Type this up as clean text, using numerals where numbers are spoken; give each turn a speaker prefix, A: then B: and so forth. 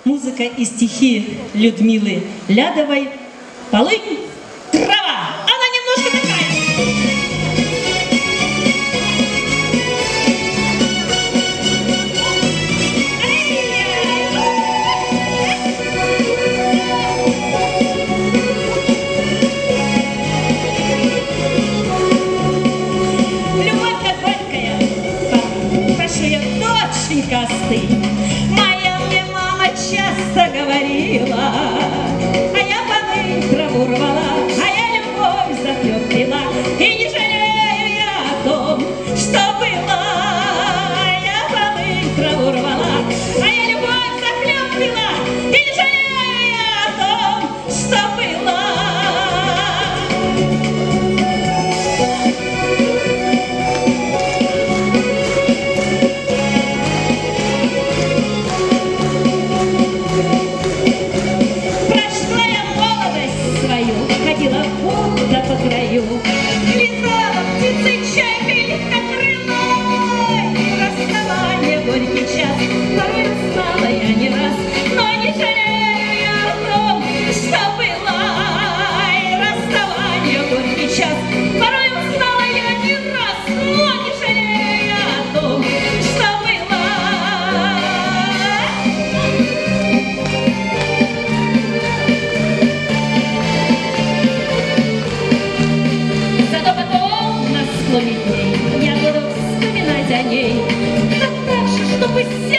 A: Музыка и стихи Людмилы Лядовой «Полынь, трава». Она немножко такая. Любовь как горькая, прошу я, доченька, остынь. Моя мне мама часто говорила, а я полынь траву рвала, а я любовь захлеб пила, и не жалею я о том, что было. Я полынь траву рвала, а я любовь захлеб пила, и не жалею я о том, что было. Ходила будто по краю, летала птицей чайкой легкокрылой. Расставание горький час, порой устала я не раз, но не жалею я о том, что было. И расставание горький час, порой устала я не раз, но не жалею я о том, что было. Я буду вспоминать о ней, так же, чтобы